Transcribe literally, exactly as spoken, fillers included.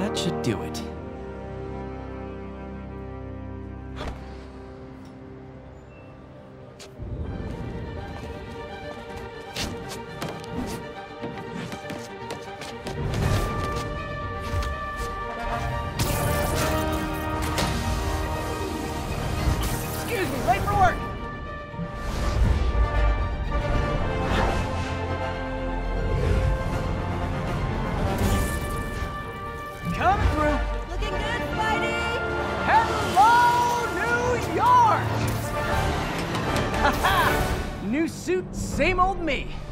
That should do it. Excuse me, late for work! Coming through! Looking good, Spidey! Hello, New York! Haha! New suit, same old me.